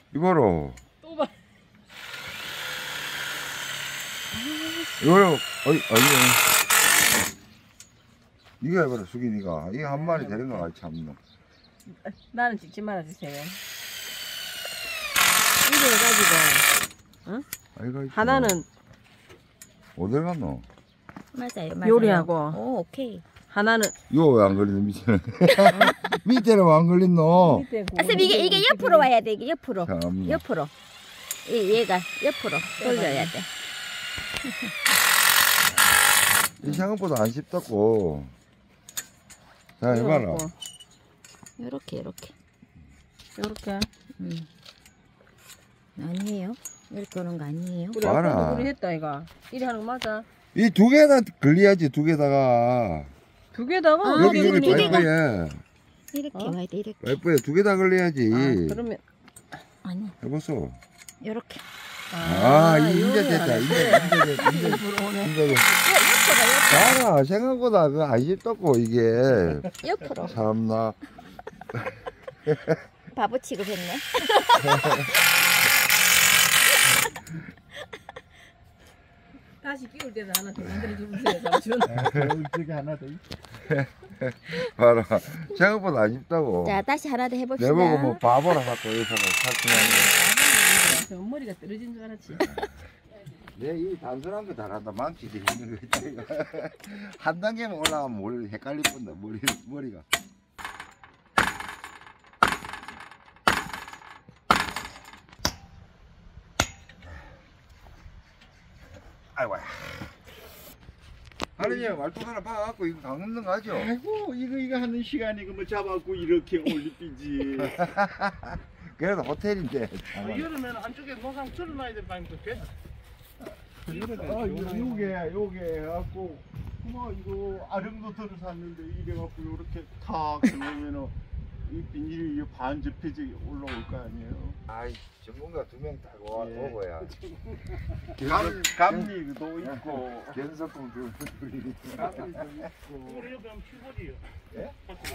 이거로. 또 봐. 이거로, 어이, 니가 해봐라, 수기, 니가. 이거 한 마리 되는 거 같이 참노. 나는 찍지 말아주세요. 이거 해가지고, 응? 아이고, 하나는 어딜 갔노? 맞아요, 맞아요. 요리하고. 오, 오케이. 하나는 이거 왜 안 걸리노, 밑에는? 밑에는 왜 안 걸리노? 밑에 아, 쌤 이게 옆으로 와야 돼. 이게 옆으로. 참나. 옆으로. 얘가 옆으로 돌려야 돼. 이 생각보다 안 쉽다고. 자, 해봐라. 요렇게. 요렇게. 아니에요. 이렇게 오는 거 아니에요. 우리 봐라. 아빠도 그리 했다, 이거. 이리 하는 거 맞아. 이 두 개나 걸려야지, 두 개다가. 두 개다가 아, 여기, 여기, 두 개가. 와이프에. 이렇게 어? 와야 돼. 이렇게. 와이프에 두 개 다 걸려야지. 그러면. 아니, 해보소. 요렇게. 이제 됐다. 이제 됐다. 이제 됐다. 봐라, 생각보다 그거 안 쉽다고, 이게. 옆으로. 참나. 바보 취급했네. 다시 끼울 때는 하나 더 만들어 주세요, 삼촌. 저기 하나 더. 봐라. 생각보다 안 쉽다고. 자, 다시 하나 더 해봅시다. 내보고 뭐 바보라 갖고 여기서 사칭하는 머리가 떨어진 줄 알았지. 내이 단순한 거 잘한다. 망치도 힘든 거 있지. 한 단계만 올라가면 머리 헷갈릴 뿐다. 머리가. 아이고야. 하느님 말뚝 하나 박아갖고 이거 강릉 가죠. 아이고 이거 하는 시간에 그 뭐 잡아갖고 이렇게 올리삐지. 그래도 호텔인데. 여름에는 한쪽에 노상 틀어놔야 될 방도 돼. 요게 해갖고 뭐 이거 아령도 들어 샀는데 이래갖고 요렇게 탁 들어오면은 이 비닐이 반 접혀지 올라올 거 아니에요. 아이 전문가 두 명 타고 예. 오고야. 감리도 있고 견석공 둘이. 감리도 있고. 우리 여기 하면 큐볼이요. 예?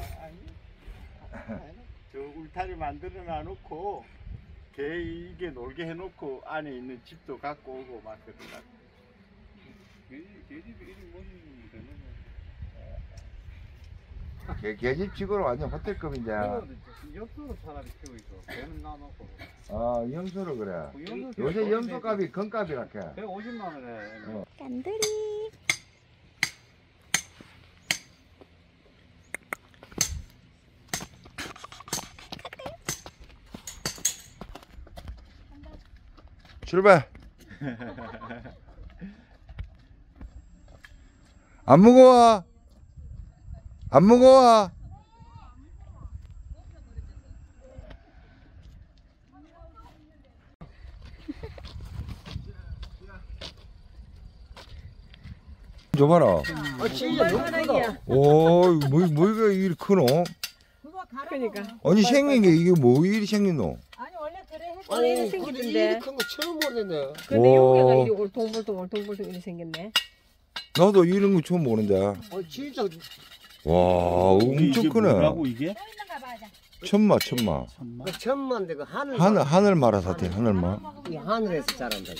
저 울타리 만들어 놔놓고 개 이게 놀게 해놓고 안에 있는 집도 갖고 오고 막 그러다. 계집이 이리 모시면 되는 계집 치고는 완전 호텔급인데. 옆으로 차라리 키고 있어. 배는 놔놓고. 아 염소로 그래. 요새 염소값이 금값이라 해. 150만 원에. 깐들이. 출발. 안 무거워. 안 무거워. 줘봐라. 진짜 너무 오, 뭐가 이리 크노? 그러니까. 아니 생긴 게 이게 뭐 이리 생긴노? 아니 원래 그래 했 원래 이렇게 생기던데. 큰거 처음 보네. 근데 와. 여기가 이리 올통불통 이리 생겼네. 나도 이런 거 처음 보는데. 진짜 와, 엄청 크네. 뭐라고 이게? 있는가 봐자. 천마. 그 천만데 그 하늘 말아사태, 하늘만. 이 하늘에서 자란다.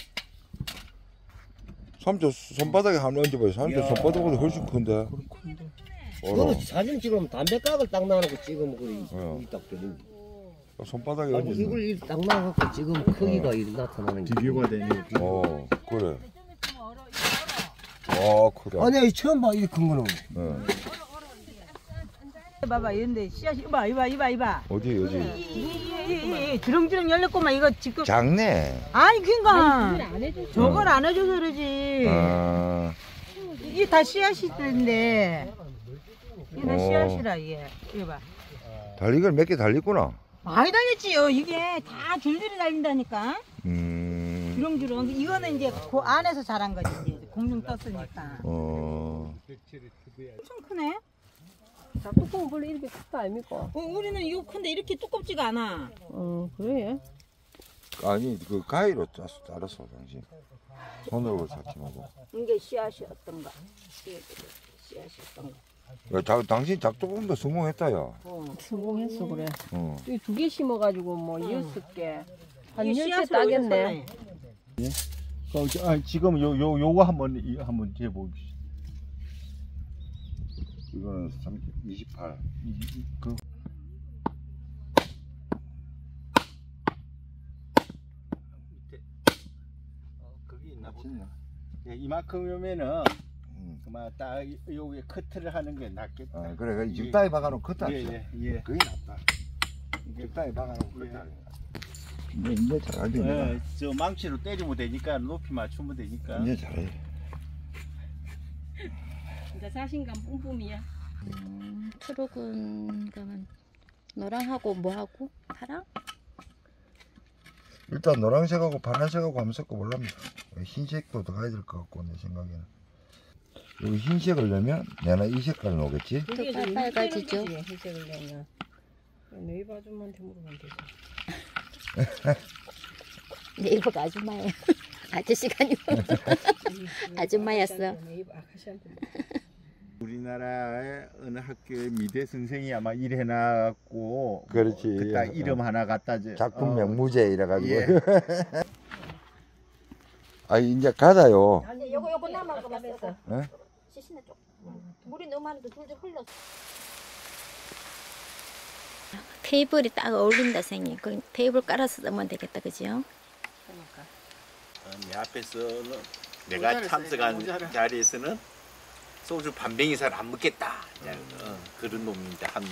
삼촌 손바닥에 한번 얹어봐요. 삼촌 손바닥보다 훨씬 큰데. 그거 사진 찍으면 담배각을 딱 나놓고 찍으면 어. 그게 딱 되는. 손바닥에 아니 얹어. 이걸 딱 나갖고 찍으면 크기가 이렇게 나타나는 게. 비교가 되네. 그래. 아, 그래. 아니 처음 봐 이 큰 거는. 봐봐 이런데 씨앗이 이봐. 어디? 이 주렁주렁 열렸구만 이거 지금. 작네. 아니 그니까 안 해줘. 저걸 안 해줘서 그러지. 아, 이게 다 씨앗이던데. 이게 다 어. 씨앗이라 이게. 이거 봐. 달리기를 몇 개 달렸구나. 많이 달렸지요. 이게 다 줄줄이 달린다니까. 주렁주렁. 이거는 이제 그 안에서 자란 거지. 이제 공중 떴으니까. 어, 엄청 크네. 자, 뚜껑은 원래 이렇게 크다 아닙니까? 우리는 이거 큰데 이렇게 두껍지가 않아. 그래. 아니, 그 가위로 잘랐어, 당신. 손으로 잡지 말고. 이게 씨앗이었던가. 씨앗이었던가. 당신 작두봉도 성공했다, 야. 성공했어 그래. 어. 이 2개 심어가지고 뭐 6개 한 이게 10개 씨앗으로 따겠네. 지금 요거 한번 재봅시다. 이거는 28. 그 그게 있나 보다. 맞나? 예, 이만큼이면은 그만 딱 여기 커트를 하는 게 낫겠다. 아, 그래. 그 육다에 박아놓은 컷다. 예. 그게 낫다. 육다에 박아놓은 컷다. 이제 잘 알겠네. 예, 저 망치로 때리면 되니까 높이 맞추면 되니까. 이제 잘해. 진짜 자신감 뿜뿜이야. 초록은 그러면 노랑하고 뭐하고 파랑? 일단 노란색하고 파란색하고 한번 섞어 보랍니다. 흰색도 더 가야 될 것 같고 내 생각에는. 여기 흰색을 넣으면 내가 이 색깔 나오겠지? 또 빨가지죠. 흰색을 내면 네이버 아줌마한테 물어보면 되지. 네이버가 아줌마예요. 아저씨가 아니고 아줌마였어. 네이버 아카시한테. 우리나라의 어느 학교의 미대 선생이 아마 일해놨고 그렇지. 그따 이름 하나 갖다 줘. 작품 명무제 이래가지고. 예. 아 이제 가다요. 아니 요거 남은 거 봤어. 예? 시신에 좀 물이 너무 많은데 둘둘 흘렀어. 테이블이 딱 어울린다 생님. 그 테이블 깔아서 쓰면 되겠다, 그죠? 내 앞에서는 내가 참석한 자리에서는 소주 반병 이상 안 먹겠다. 그런 놈인데 한.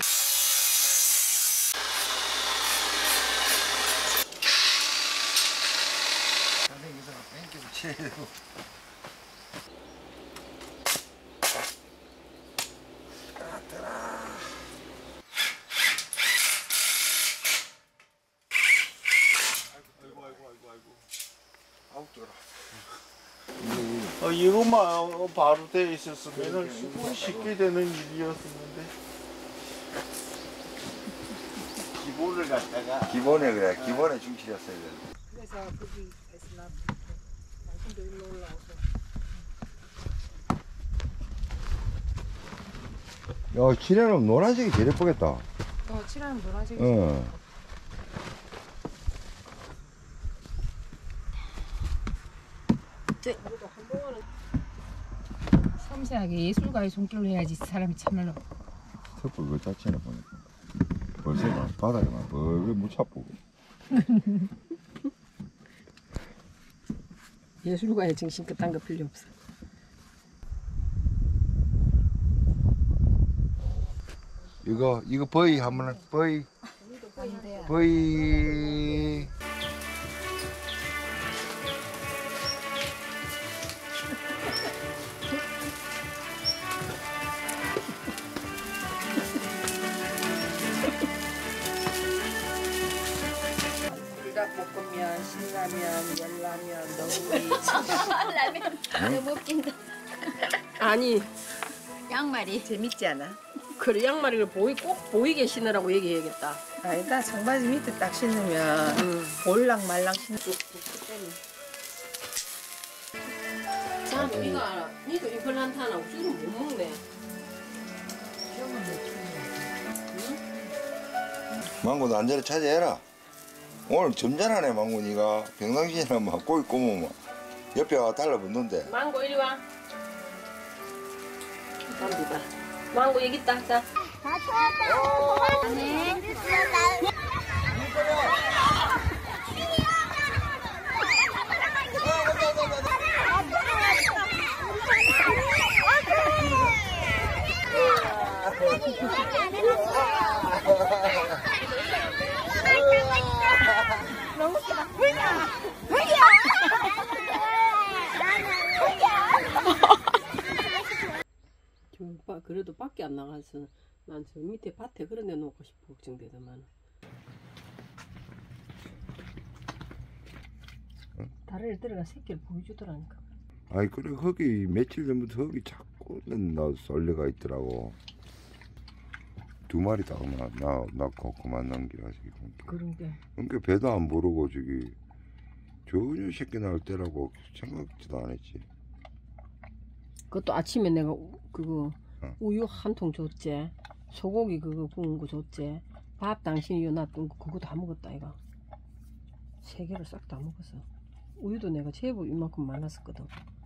이것만 바로 돼 있었으면 쉽게 되는 일이었었는데 기본을 갖다가 기본에 그래. 기본에 충실했어야 돼. 그래서 거기 에슬라 당신도 일로 올라오서. 야, 칠해놓으면 노란색이 제일 예쁘겠다. 칠하면 노란색이. 어. 그래도 한동안은 섬세하게 예술가의 손길로 해야지 사람이 참말로. 턱불 그 자체는 보니까 벌써 막 바닥에 막 벌게 묻혀보고. 예술가의 정신 그딴 거 필요 없어. 이거 버이 한번 버이. 버이. 불닭볶음면, 신라면, 열라면, 너구리. 라면 너무 웃긴다. 아니 양말이 재밌지 않아? 그래 양말이를 꼭 보이게 신으라고 얘기해야겠다. 아니다 청바지 밑에 딱 신으면 볼랑 말랑 신는. 자, 니가 알아. 니도 임플란트 하나 없으면 못 먹네. 망고도 안전에 차지해라. 오늘 점잖하네 망고 니가. 평상시에는 막 고기 구우면 막 옆에 와 달라붙는데. 망고 이리 와. 갑니다. 망고 여기 있다. 자. 그래도 밖에 안 나가서 난 저 밑에 밭에 그런 데 놓고 싶어 걱정되더만. 다리를 들어가 새끼를 보여주더라니까. 아이 그래 거기 며칠 전부터 거기 자꾸는 나 썰려가 있더라고. 2마리 다 낳고 그만 남기가지고. 그러게. 그러니까 배도 안 부르고 저기 전혀 새끼 낳을 때라고 생각지도 안 했지. 그것도 아침에 내가 그거 우유 한 통 줬지. 소고기 그거 구운 거 줬지. 밥 당신이 놔둔 거 그거 다 먹었다 이거. 3개를 싹 다 먹었어. 우유도 내가 제법 이만큼 많았었거든.